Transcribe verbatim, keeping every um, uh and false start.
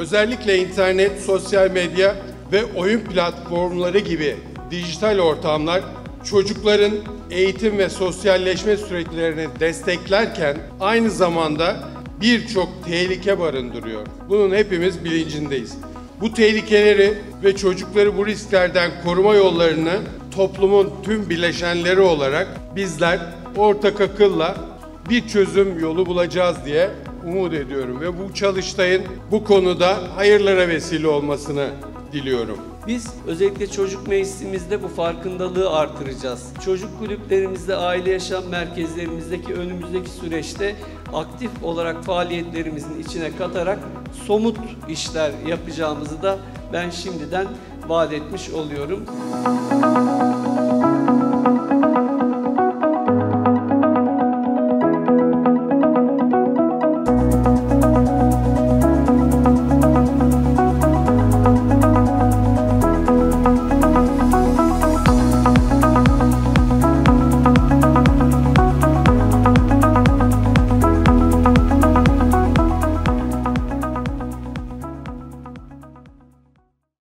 Özellikle internet, sosyal medya ve oyun platformları gibi dijital ortamlar çocukların eğitim ve sosyalleşme süreçlerini desteklerken aynı zamanda birçok tehlike barındırıyor. Bunun hepimiz bilincindeyiz. Bu tehlikeleri ve çocukları bu risklerden koruma yollarını toplumun tüm bileşenleri olarak bizler ortak akılla bir çözüm yolu bulacağız diye umut ediyorum ve bu çalıştayın bu konuda hayırlara vesile olmasını diliyorum. Biz özellikle çocuk meclisimizde bu farkındalığı artıracağız. Çocuk kulüplerimizde, aile yaşam merkezlerimizdeki önümüzdeki süreçte aktif olarak faaliyetlerimizin içine katarak somut işler yapacağımızı da ben şimdiden vaat etmiş oluyorum.